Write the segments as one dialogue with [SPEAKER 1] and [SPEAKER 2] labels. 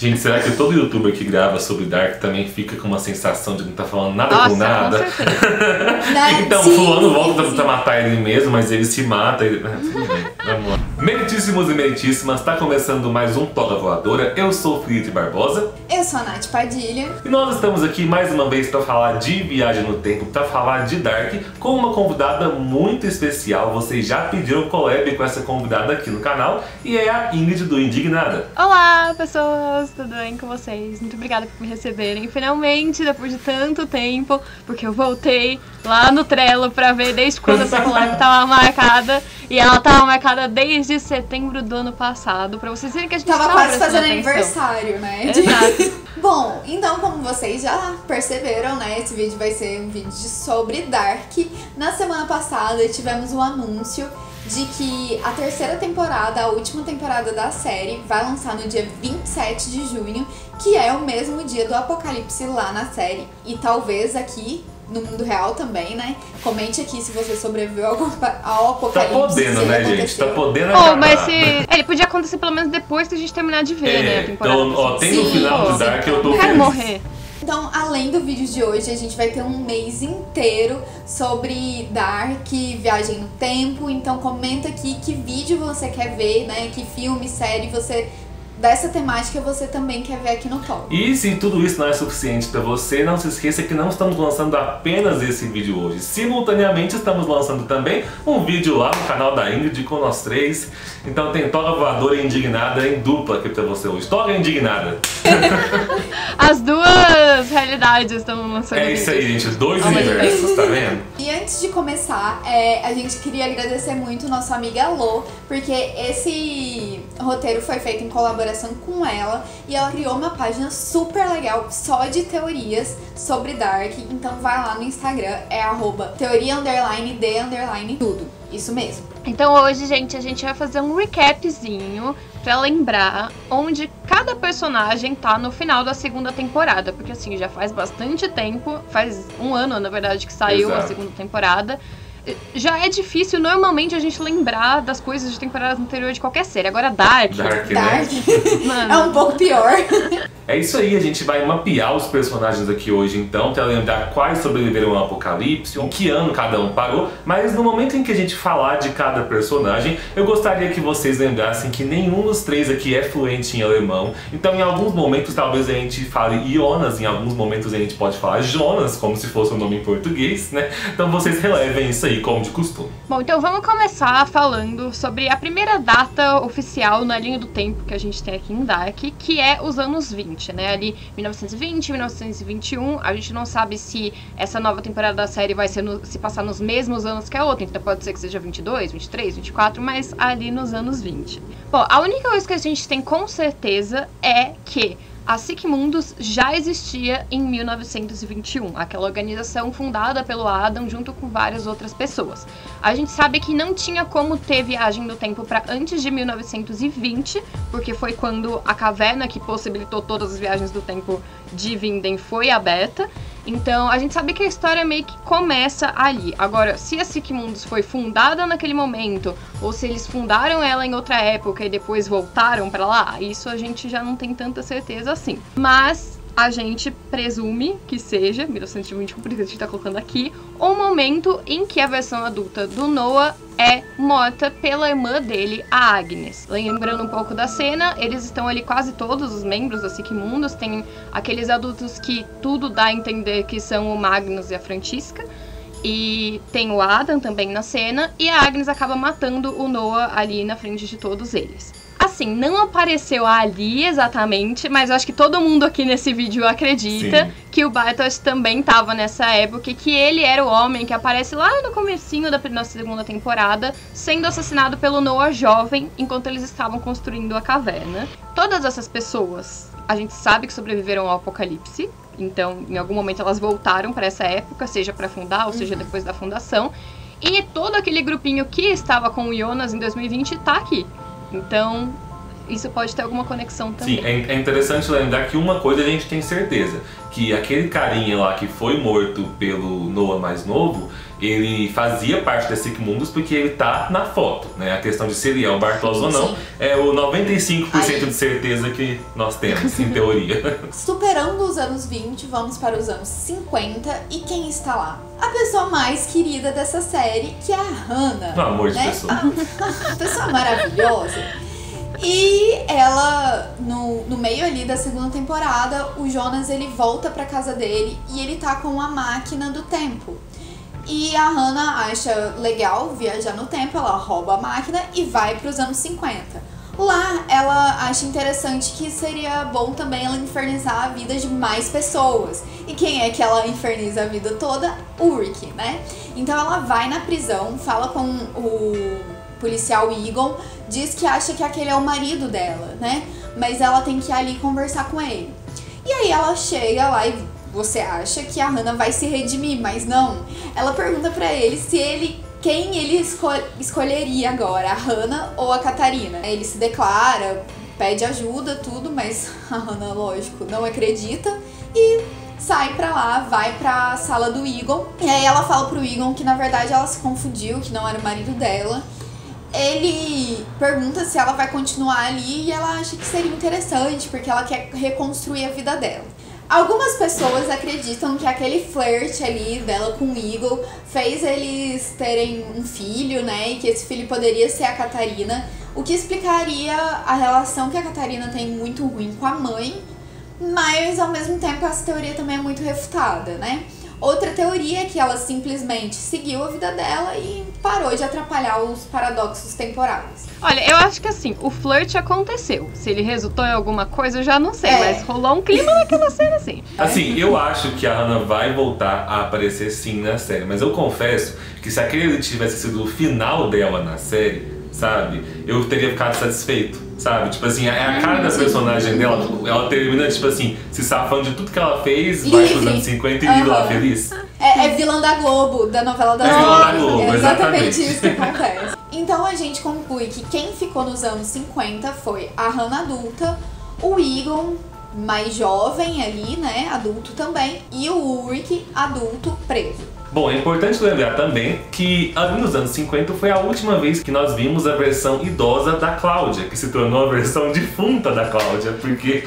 [SPEAKER 1] Gente, será que todo youtuber que grava sobre Dark também fica com uma sensação de não tá falando nada com nada?
[SPEAKER 2] Com certeza.
[SPEAKER 1] Então,
[SPEAKER 2] sim,
[SPEAKER 1] fulano volta pra matar ele mesmo, mas ele se mata. Tudo bem, vamos lá. Meritíssimos e meritíssimas, tá começando mais um Toga Voadora. Eu sou o Felipe Barbosa.
[SPEAKER 2] Eu sou a Nath Padilha.
[SPEAKER 1] E nós estamos aqui mais uma vez pra falar de Viagem no Tempo, pra falar de Dark, com uma convidada muito especial. Vocês já pediram collab com essa convidada aqui no canal, e é a Ingrid do Indignada.
[SPEAKER 3] Olá, pessoas! Tudo bem com vocês? Muito obrigada por me receberem finalmente, depois de tanto tempo, porque eu voltei lá no Trello pra ver desde quando essa collab tava marcada, e ela tava marcada desde setembro do ano passado, pra vocês verem que a gente
[SPEAKER 2] tava quase fazendo
[SPEAKER 3] atenção.
[SPEAKER 2] aniversário, né?
[SPEAKER 3] Exato.
[SPEAKER 2] Bom, então como vocês já perceberam, né, esse vídeo vai ser um vídeo sobre Dark. Na semana passada tivemos um anúncio de que a terceira temporada, a última temporada da série, vai lançar no dia 27 de junho, que é o mesmo dia do apocalipse lá na série. E talvez aqui no mundo real também, né? Comente aqui se você sobreviveu ao apocalipse.
[SPEAKER 1] Tá podendo, né, gente? Tá podendo
[SPEAKER 3] acabar. Mas ele podia acontecer pelo menos depois que a gente terminar de ver, né, a temporada.
[SPEAKER 1] Então, ó, tem no final de Dark, eu tô
[SPEAKER 3] quero morrer.
[SPEAKER 2] Então, além do vídeo de hoje, a gente vai ter um mês inteiro sobre Dark, viagem no tempo. Então comenta aqui que vídeo você quer ver, né? Que filme, série você... dessa temática você também quer ver aqui no Toga.
[SPEAKER 1] E se tudo isso não é suficiente pra você, não se esqueça que não estamos lançando apenas esse vídeo hoje. Simultaneamente estamos lançando também um vídeo lá no canal da Ingrid com nós três. Então tem Toga Voadora e Indignada em dupla aqui pra você hoje. Toga e Indignada.
[SPEAKER 3] As duas realidades estão lançando.
[SPEAKER 1] É isso aí, gente. Dois universos, tá vendo?
[SPEAKER 2] E antes de começar, a gente queria agradecer muito nossa amiga Lô, porque esse roteiro foi feito em colaboração com ela, e ela criou uma página super legal só de teorias sobre Dark. Então vai lá no Instagram, é @teoria_de_tudo. Isso mesmo.
[SPEAKER 3] Então hoje, gente, a gente vai fazer um recapzinho pra lembrar onde cada personagem tá no final da segunda temporada. Porque assim, já faz bastante tempo, faz um ano, na verdade, que saiu a segunda temporada. Já é difícil, normalmente, a gente lembrar das coisas de temporadas anteriores de qualquer série. Agora Dark.
[SPEAKER 1] Dark,
[SPEAKER 2] né?
[SPEAKER 3] Mano.
[SPEAKER 2] É um pouco pior.
[SPEAKER 1] É isso aí, a gente vai mapear os personagens aqui hoje, então, pra lembrar quais sobreviveram ao apocalipse, em que ano cada um parou. Mas no momento em que a gente falar de cada personagem, eu gostaria que vocês lembrassem que nenhum dos três aqui é fluente em alemão. Então, em alguns momentos, talvez a gente fale Jonas, em alguns momentos a gente pode falar Jonas, como se fosse um nome em português, né? Então vocês relevem isso aí, como de costume.
[SPEAKER 3] Bom, então vamos começar falando sobre a primeira data oficial na linha do tempo que a gente tem aqui em Dark, que é os anos 20, né? Ali 1920, 1921, a gente não sabe se essa nova temporada da série vai se passar nos mesmos anos que a outra, então pode ser que seja 22, 23, 24, mas ali nos anos 20. Bom, a única coisa que a gente tem com certeza é que a SIC Mundus já existia em 1921, aquela organização fundada pelo Adam junto com várias outras pessoas. A gente sabe que não tinha como ter viagem no tempo para antes de 1920, porque foi quando a caverna que possibilitou todas as viagens do tempo de Vinden foi aberta. Então, a gente sabe que a história meio que começa ali. Agora, se a SIC Mundus foi fundada naquele momento, ou se eles fundaram ela em outra época e depois voltaram pra lá, isso a gente já não tem tanta certeza assim. Mas a gente presume que seja, 1920, por isso que a gente tá colocando aqui, o momento em que a versão adulta do Noah é morta pela irmã dele, a Agnes. Lembrando um pouco da cena, eles estão ali quase todos os membros da SIC Mundus, tem aqueles adultos que tudo dá a entender que são o Magnus e a Francisca, e tem o Adam também na cena, e a Agnes acaba matando o Noah ali na frente de todos eles. Assim, não apareceu ali exatamente, mas eu acho que todo mundo aqui nesse vídeo acredita que o Bartosz também estava nessa época e que ele era o homem que aparece lá no comecinho da nossa segunda temporada, sendo assassinado pelo Noah jovem, enquanto eles estavam construindo a caverna. Todas essas pessoas, a gente sabe que sobreviveram ao apocalipse, então em algum momento elas voltaram para essa época, seja para fundar ou seja depois da fundação. E todo aquele grupinho que estava com o Jonas em 2020 tá aqui. Então, isso pode ter alguma conexão também.
[SPEAKER 1] Sim, é interessante lembrar que uma coisa a gente tem certeza, que aquele carinha lá que foi morto pelo Noah mais novo, ele fazia parte da Sigmundus porque ele tá na foto, né? A questão de se ele é o Bartosz ou não, é o 95% de certeza que nós temos, em teoria.
[SPEAKER 2] Superando os anos 20, vamos para os anos 50, e quem está lá? A pessoa mais querida dessa série, que é a Hannah.
[SPEAKER 1] Um amor de
[SPEAKER 2] né?
[SPEAKER 1] pessoa.
[SPEAKER 2] A pessoa maravilhosa. E ela, no meio ali da segunda temporada, o Jonas ele volta pra casa dele e ele tá com a máquina do tempo. E a Hannah acha legal viajar no tempo, ela rouba a máquina e vai pros anos 50. Lá, ela acha interessante que seria bom também ela infernizar a vida de mais pessoas. E quem é que ela inferniza a vida toda? Ulrich, né? Então ela vai na prisão, fala com o policial Egon, diz que acha que aquele é o marido dela, né? Mas ela tem que ir ali conversar com ele. E aí ela chega lá e você acha que a Hannah vai se redimir, mas não. Ela pergunta pra ele quem ele escolheria agora, a Hannah ou a Catarina. Ele se declara, pede ajuda, tudo, mas a Hannah, lógico, não acredita e sai pra lá, vai pra sala do Egon. E aí ela fala pro Egon que na verdade ela se confundiu, que não era o marido dela. Ele pergunta se ela vai continuar ali e ela acha que seria interessante, porque ela quer reconstruir a vida dela. Algumas pessoas acreditam que aquele flerte ali dela com o Egon fez eles terem um filho, né? E que esse filho poderia ser a Catarina, o que explicaria a relação que a Catarina tem muito ruim com a mãe, mas ao mesmo tempo essa teoria também é muito refutada, né? Outra teoria é que ela simplesmente seguiu a vida dela e parou de atrapalhar os paradoxos temporais.
[SPEAKER 3] Olha, eu acho que assim, o flirt aconteceu. Se ele resultou em alguma coisa, eu já não sei, mas rolou um clima naquela cena, assim.
[SPEAKER 1] Assim, eu acho que a Hannah vai voltar a aparecer sim na série, mas eu confesso que se aquele tivesse sido o final dela na série, sabe, eu teria ficado satisfeito. Sabe? Tipo assim, é a cara da personagem dela, ela termina, tipo assim, se safando de tudo que ela fez, vai pros anos 50 e vive lá feliz.
[SPEAKER 2] É vilã da Globo, da novela da
[SPEAKER 1] vilã da Globo,
[SPEAKER 2] é exatamente
[SPEAKER 1] exatamente
[SPEAKER 2] isso que acontece. Então a gente conclui que quem ficou nos anos 50 foi a Hannah adulta, o Egon mais jovem ali, né, adulto também, e o Ulrich adulto preso.
[SPEAKER 1] Bom, é importante lembrar também que ali nos anos 50 foi a última vez que nós vimos a versão idosa da Cláudia, que se tornou a versão defunta da Cláudia, porque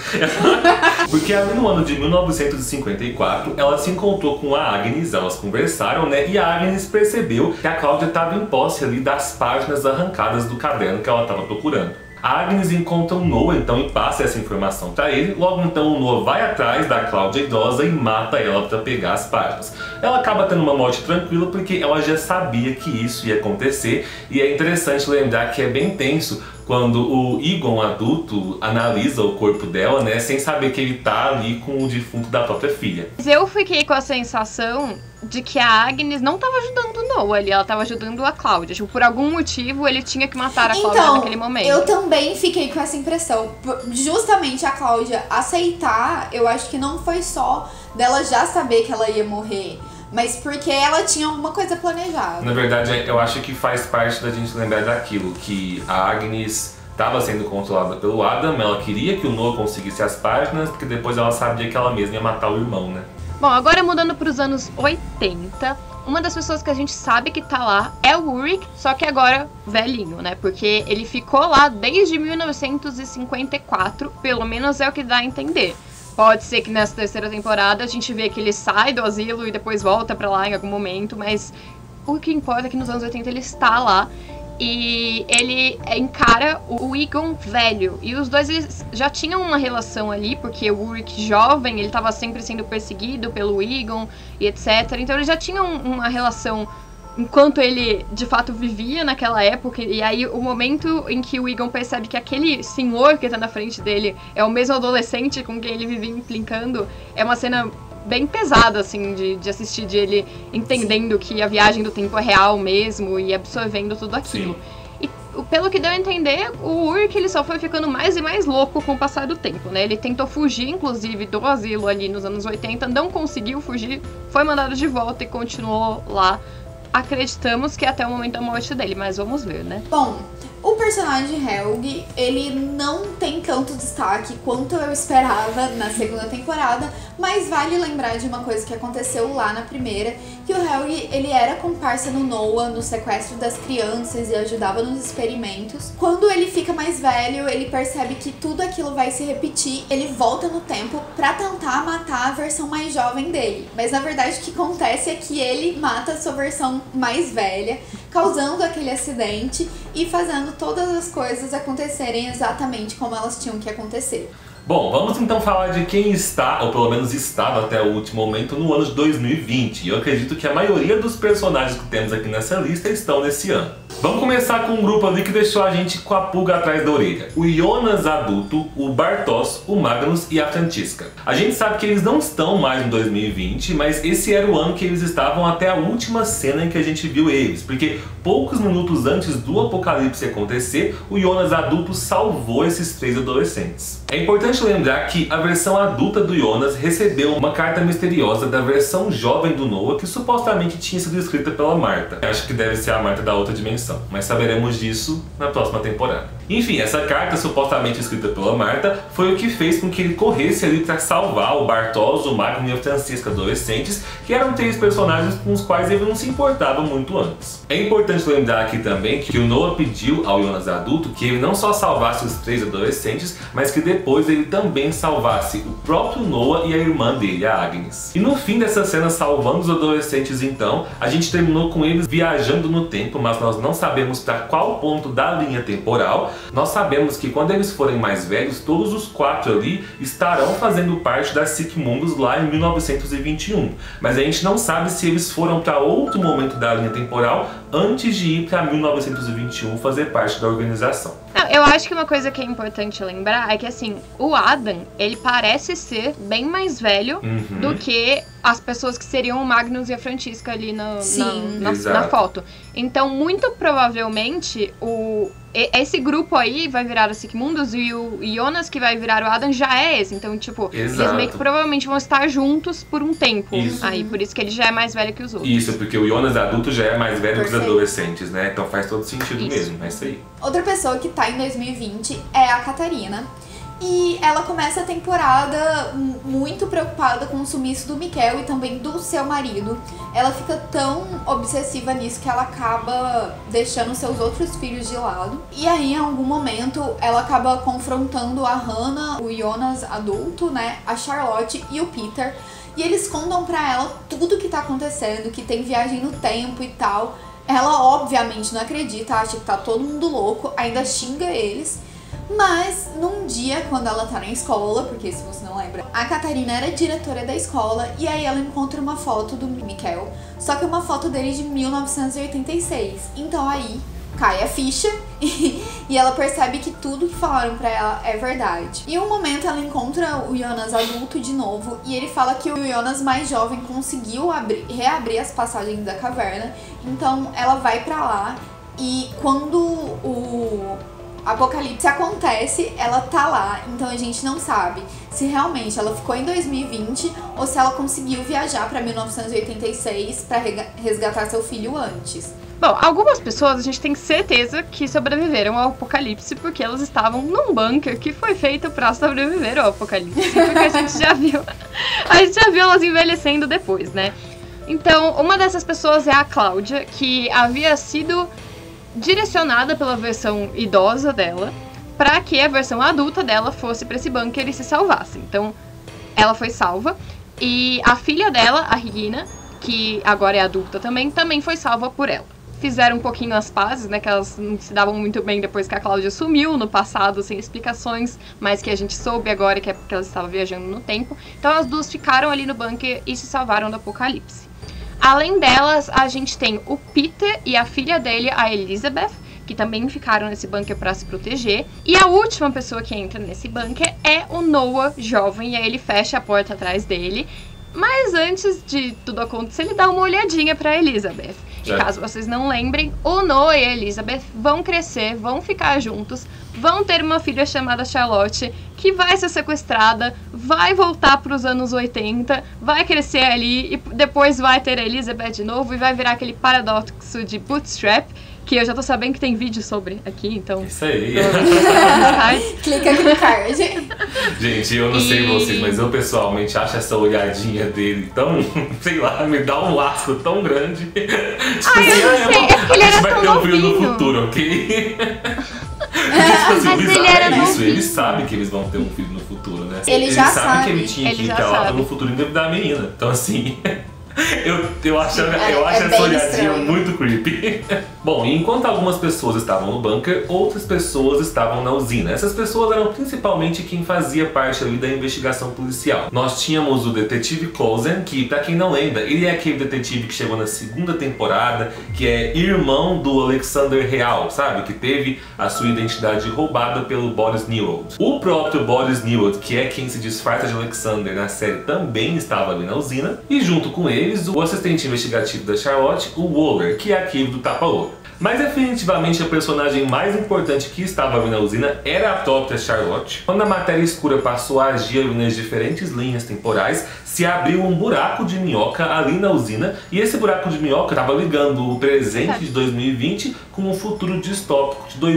[SPEAKER 1] ali no ano de 1954 ela se encontrou com a Agnes, elas conversaram, né, e a Agnes percebeu que a Cláudia estava em posse ali das páginas arrancadas do caderno que ela estava procurando. A Agnes encontra o Noah então e passa essa informação para ele. Logo então o Noah vai atrás da Cláudia idosa e mata ela para pegar as páginas. Ela acaba tendo uma morte tranquila porque ela já sabia que isso ia acontecer. E é interessante lembrar que é bem tenso quando o Egon adulto analisa o corpo dela, né, sem saber que ele tá ali com o defunto da própria filha.
[SPEAKER 3] Mas eu fiquei com a sensação de que a Agnes não tava ajudando o Noah ali, ela tava ajudando a Cláudia. Tipo, por algum motivo ele tinha que matar a Cláudia naquele momento.
[SPEAKER 2] Eu também fiquei com essa impressão. Justamente a Cláudia aceitar, eu acho que não foi só dela já saber que ela ia morrer, mas porque ela tinha alguma coisa planejada.
[SPEAKER 1] Na verdade, eu acho que faz parte da gente lembrar daquilo, que a Agnes estava sendo controlada pelo Adam, ela queria que o Noah conseguisse as páginas, porque depois ela sabia que ela mesma ia matar o irmão, né?
[SPEAKER 3] Bom, agora mudando para os anos 80, uma das pessoas que a gente sabe que tá lá é o Ulrich, só que agora velhinho, né? Porque ele ficou lá desde 1954, pelo menos é o que dá a entender. Pode ser que nessa terceira temporada a gente vê que ele sai do asilo e depois volta pra lá em algum momento, mas o que importa é que nos anos 80 ele está lá e ele encara o Egon velho. E os dois eles já tinham uma relação ali, porque o Ulrich jovem, ele estava sempre sendo perseguido pelo Egon e etc. Então eles já tinham uma relação enquanto ele de fato vivia naquela época. E aí o momento em que o Egon percebe que aquele senhor que tá na frente dele é o mesmo adolescente com quem ele vivia implicando, é uma cena bem pesada, assim, de assistir, de ele entendendo que a viagem do tempo é real mesmo e absorvendo tudo aquilo. Sim. E pelo que deu a entender, o Ulrich ele só foi ficando mais e mais louco com o passar do tempo, né? Ele tentou fugir, inclusive, do asilo ali nos anos 80, não conseguiu fugir, foi mandado de volta e continuou lá. Acreditamos que até o momento da morte dele, mas vamos ver, né?
[SPEAKER 2] Bom, O personagem Helg, ele não tem tanto destaque quanto eu esperava na segunda temporada, mas vale lembrar de uma coisa que aconteceu lá na primeira, que o Helg, ele era comparsa no Noah, no sequestro das crianças e ajudava nos experimentos. Quando ele fica mais velho, ele percebe que tudo aquilo vai se repetir, ele volta no tempo pra tentar matar a versão mais jovem dele. Mas na verdade o que acontece é que ele mata a sua versão mais velha, causando aquele acidente e fazendo todas as coisas acontecerem exatamente como elas tinham que acontecer.
[SPEAKER 1] Bom, vamos então falar de quem está, ou pelo menos estava até o último momento, no ano de 2020. E eu acredito que a maioria dos personagens que temos aqui nessa lista estão nesse ano. Vamos começar com um grupo ali que deixou a gente com a pulga atrás da orelha. O Jonas adulto, o Bartosz, o Magnus e a Francisca. A gente sabe que eles não estão mais em 2020, mas esse era o ano que eles estavam até a última cena em que a gente viu eles. Porque poucos minutos antes do apocalipse acontecer, o Jonas adulto salvou esses 3 adolescentes. É importante lembrar que a versão adulta do Jonas recebeu uma carta misteriosa da versão jovem do Noah que supostamente tinha sido escrita pela Marta. Eu acho que deve ser a Marta da outra dimensão, mas saberemos disso na próxima temporada. Enfim, essa carta supostamente escrita pela Marta foi o que fez com que ele corresse ali para salvar o Bartosz, o Magnus e a Francisca adolescentes, que eram 3 personagens com os quais ele não se importava muito antes. É importante lembrar aqui também que o Noah pediu ao Jonas adulto que ele não só salvasse os 3 adolescentes, mas que depois ele também salvasse o próprio Noah e a irmã dele, a Agnes. E no fim dessa cena salvando os adolescentes então, a gente terminou com eles viajando no tempo, mas nós não sabemos para qual ponto da linha temporal. Nós sabemos que quando eles forem mais velhos, todos os 4 ali estarão fazendo parte da Sigmundus lá em 1921. Mas a gente não sabe se eles foram para outro momento da linha temporal antes de ir para 1921 fazer parte da organização.
[SPEAKER 3] Não, eu acho que uma coisa que é importante lembrar é que, assim, o Adam, ele parece ser bem mais velho do que as pessoas que seriam o Magnus e a Francisca ali na foto. Então, muito provavelmente, esse grupo aí vai virar a Sigmundus e o Jonas que vai virar o Adam já é esse. Então, tipo, eles meio que provavelmente vão estar juntos por um tempo. Aí, por isso que ele já é mais velho que os outros.
[SPEAKER 1] Isso, porque o Jonas adulto já é mais velho que os adolescentes, né? Então faz todo sentido mesmo, é isso aí.
[SPEAKER 2] Outra pessoa que tá em 2020 é a Catarina. E ela começa a temporada muito preocupada com o sumiço do Mikkel e também do seu marido. Ela fica tão obsessiva nisso que ela acaba deixando seus outros filhos de lado. E aí, em algum momento, ela acaba confrontando a Hannah, o Jonas adulto, né, a Charlotte e o Peter. E eles contam pra ela tudo que tá acontecendo, que tem viagem no tempo e tal. Ela, obviamente, não acredita, acha que tá todo mundo louco, ainda xinga eles. Mas, num dia, quando ela tá na escola, porque se você não lembra, a Catarina era diretora da escola, e aí ela encontra uma foto do Mikkel, só que uma foto dele de 1986. Então aí cai a ficha e ela percebe que tudo que falaram pra ela é verdade. Em um momento ela encontra o Jonas adulto de novo e ele fala que o Jonas mais jovem conseguiu reabrir as passagens da caverna. Então ela vai pra lá e quando o apocalipse acontece, ela tá lá. Então a gente não sabe se realmente ela ficou em 2020 ou se ela conseguiu viajar pra 1986 pra resgatar seu filho antes.
[SPEAKER 3] Bom, algumas pessoas a gente tem certeza que sobreviveram ao apocalipse porque elas estavam num bunker que foi feito pra sobreviver ao apocalipse. Porque a gente já viu elas envelhecendo depois, né? Então, uma dessas pessoas é a Cláudia, que havia sido direcionada pela versão idosa dela para que a versão adulta dela fosse para esse bunker e se salvasse. Então, ela foi salva e a filha dela, a Regina, que agora é adulta também foi salva por ela. Fizeram um pouquinho as pazes, né, que elas não se davam muito bem depois que a Cláudia sumiu no passado, sem explicações, mas que a gente soube agora que é porque elas estavam viajando no tempo. Então as duas ficaram ali no bunker e se salvaram do apocalipse. Além delas, a gente tem o Peter e a filha dele, a Elizabeth, que também ficaram nesse bunker para se proteger. E a última pessoa que entra nesse bunker é o Noah jovem, e aí ele fecha a porta atrás dele. Mas antes de tudo acontecer, ele dá uma olhadinha pra Elizabeth. E caso vocês não lembrem, o Noah e a Elizabeth vão crescer, vão ficar juntos, vão ter uma filha chamada Charlotte, que vai ser sequestrada, vai voltar pros anos 80, vai crescer ali e depois vai ter a Elizabeth de novo e vai virar aquele paradoxo de Bootstrap, que eu já tô sabendo que tem vídeo sobre aqui, então...
[SPEAKER 1] Isso aí.
[SPEAKER 2] Clica aqui no card.
[SPEAKER 1] Gente, eu não sei vocês, mas eu pessoalmente acho essa olhadinha dele tão, sei lá, me dá um asco tão grande. Tipo
[SPEAKER 3] Ai, eu não sei, é porque ele era tão
[SPEAKER 1] vai ter um filho no
[SPEAKER 3] novinho.
[SPEAKER 1] futuro, ok? Tipo assim, o
[SPEAKER 3] Mas ele
[SPEAKER 1] bizarro
[SPEAKER 3] era
[SPEAKER 1] é isso,
[SPEAKER 3] novinho.
[SPEAKER 1] ele sabe que eles vão ter um filho no futuro, né?
[SPEAKER 2] Ele já
[SPEAKER 1] sabe
[SPEAKER 2] sabe.
[SPEAKER 1] que ele tinha
[SPEAKER 3] Ele
[SPEAKER 1] que ir
[SPEAKER 3] já
[SPEAKER 1] até lá
[SPEAKER 3] sabe.
[SPEAKER 1] no futuro engravidar a menina. Então assim... Eu acho
[SPEAKER 2] É
[SPEAKER 1] essa
[SPEAKER 2] bem
[SPEAKER 1] olhadinha
[SPEAKER 2] estranho.
[SPEAKER 1] muito creepy. Bom, e enquanto algumas pessoas estavam no bunker, outras pessoas estavam na usina. Essas pessoas eram principalmente quem fazia parte ali da investigação policial. Nós tínhamos o detetive Coulson, que pra quem não lembra, ele é aquele detetive que chegou na segunda temporada, que é irmão do Alexander Real, sabe? Que teve a sua identidade roubada pelo Boris Newald. O próprio Boris Newald, que é quem se disfarça de Alexander na série, também estava ali na usina. E junto com eles, o assistente investigativo da Charlotte, o Waller, que é aquele do tapa-olho. Mas definitivamente a personagem mais importante que estava ali na usina era a própria Charlotte. Quando a matéria escura passou a agir ali nas diferentes linhas temporais, se abriu um buraco de minhoca ali na usina, e esse buraco de minhoca estava ligando o presente de 2020 com o futuro distópico de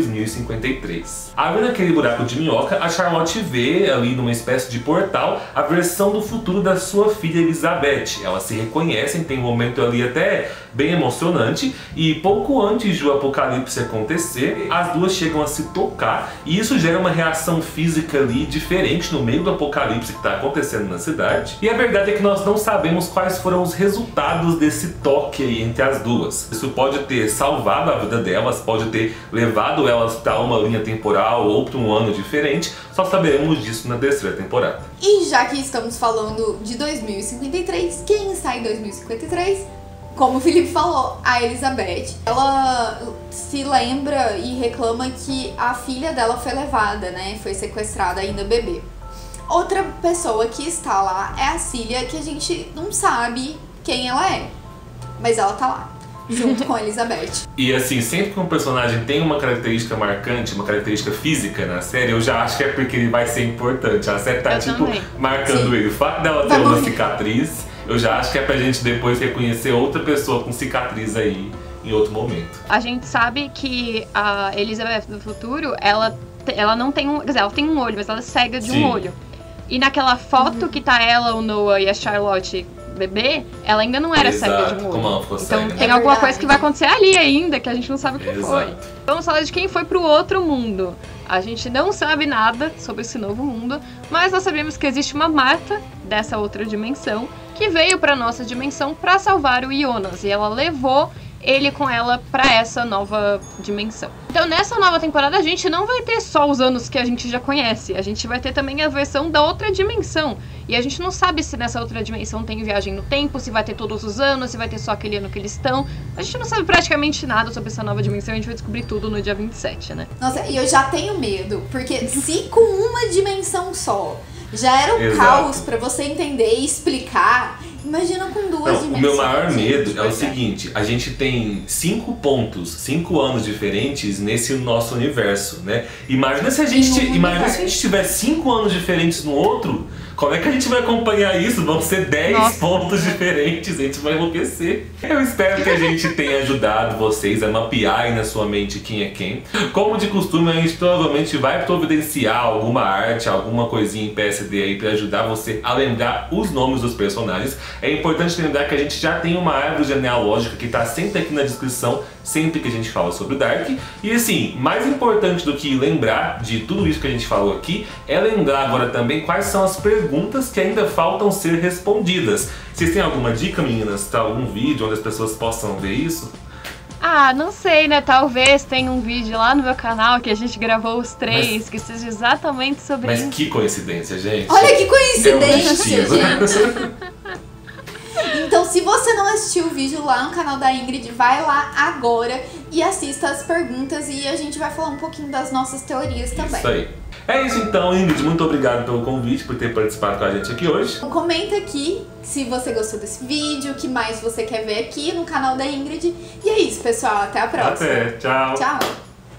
[SPEAKER 1] 2053. Ali naquele buraco de minhoca, a Charlotte vê ali numa espécie de portal a versão do futuro da sua filha Elizabeth. Elas se reconhecem, tem um momento ali até bem emocionante, e pouco antes do apocalipse acontecer, as duas chegam a se tocar, e isso gera uma reação física ali diferente no meio do apocalipse que está acontecendo na cidade. E a verdade é que nós não sabemos quais foram os resultados desse toque aí entre as duas. Isso pode ter salvado a vida delas, pode ter levado elas para uma linha temporal ou para um ano diferente, só saberemos disso na terceira temporada.
[SPEAKER 2] E já que estamos falando de 2053, quem está em 2053? Como o Felipe falou, a Elizabeth. Ela se lembra e reclama que a filha dela foi levada, né? Foi sequestrada ainda bebê. Outra pessoa que está lá é a Cília, que a gente não sabe quem ela é. Mas ela tá lá, junto com a Elizabeth.
[SPEAKER 1] E assim, sempre que um personagem tem uma característica marcante, uma característica física na série, eu já acho que é porque ele vai ser importante. A série tá
[SPEAKER 3] Eu
[SPEAKER 1] tipo
[SPEAKER 3] também.
[SPEAKER 1] marcando ele. O fato dela ter uma cicatriz, eu já acho que é pra gente depois reconhecer outra pessoa com cicatriz aí em outro momento.
[SPEAKER 3] A gente sabe que a Elizabeth do futuro, ela não tem um... Quer dizer, ela tem um olho, mas ela é cega de
[SPEAKER 1] Sim.
[SPEAKER 3] um olho. E naquela foto que tá ela, o Noah e a Charlotte bebê, ela ainda não era cega de um olho.
[SPEAKER 1] Como ela ficou
[SPEAKER 3] Então
[SPEAKER 1] cega, né?
[SPEAKER 3] tem
[SPEAKER 2] É
[SPEAKER 3] alguma
[SPEAKER 2] verdade.
[SPEAKER 3] coisa que vai acontecer ali ainda, que a gente não sabe o que foi.
[SPEAKER 1] Exato.
[SPEAKER 3] Vamos falar de quem foi pro outro mundo. A gente não sabe nada sobre esse novo mundo, mas nós sabemos que existe uma Marta dessa outra dimensão que veio pra nossa dimensão pra salvar o Jonas, e ela levou ele com ela pra essa nova dimensão. Então nessa nova temporada a gente não vai ter só os anos que a gente já conhece, a gente vai ter também a versão da outra dimensão. E a gente não sabe se nessa outra dimensão tem viagem no tempo, se vai ter todos os anos, se vai ter só aquele ano que eles estão. A gente não sabe praticamente nada sobre essa nova dimensão, a gente vai descobrir tudo no dia 27, né?
[SPEAKER 2] Nossa, e eu já tenho medo, porque se com uma dimensão só já era um
[SPEAKER 1] Exato.
[SPEAKER 2] caos pra você entender e explicar, imagina com duas
[SPEAKER 1] Não,
[SPEAKER 2] dimensões.
[SPEAKER 1] o meu maior medo é o
[SPEAKER 2] Pois
[SPEAKER 1] seguinte, a gente tem 5 pontos, 5 anos diferentes nesse nosso universo, né? Imagina se a gente tiver 5 anos diferentes no outro, como é que a gente vai acompanhar isso? Vão ser 10
[SPEAKER 3] Nossa.
[SPEAKER 1] pontos diferentes, a gente vai enlouquecer. Eu espero que a gente tenha ajudado vocês a mapear aí na sua mente quem é quem. Como de costume, a gente provavelmente vai providenciar alguma arte, alguma coisinha em PSD aí pra ajudar você a lembrar os nomes dos personagens. É importante lembrar que a gente já tem uma árvore genealógica que tá sempre aqui na descrição, sempre que a gente fala sobre o Dark. E assim, mais importante do que lembrar de tudo isso que a gente falou aqui, é lembrar agora também quais são as perguntas que ainda faltam ser respondidas. Vocês têm alguma dica, meninas? Tá algum vídeo onde as pessoas possam ver isso?
[SPEAKER 3] Ah, não sei, né? Talvez tenha um vídeo lá no meu canal que a gente gravou os 3, que seja exatamente sobre
[SPEAKER 1] Mas
[SPEAKER 3] isso.
[SPEAKER 1] que coincidência, gente.
[SPEAKER 2] Olha que
[SPEAKER 1] É um
[SPEAKER 2] coincidência,
[SPEAKER 1] destino.
[SPEAKER 2] gente. Então, se você não assistiu o vídeo lá no canal da Ingrid, vai lá agora e assista as perguntas e a gente vai falar um pouquinho das nossas teorias também.
[SPEAKER 1] Isso aí. É isso então, Ingrid. Muito obrigado pelo convite, por ter participado com a gente aqui hoje.
[SPEAKER 2] Então, comenta aqui se você gostou desse vídeo, o que mais você quer ver aqui no canal da Ingrid. E é isso, pessoal. Até a próxima.
[SPEAKER 1] Até. Tchau.
[SPEAKER 2] Tchau.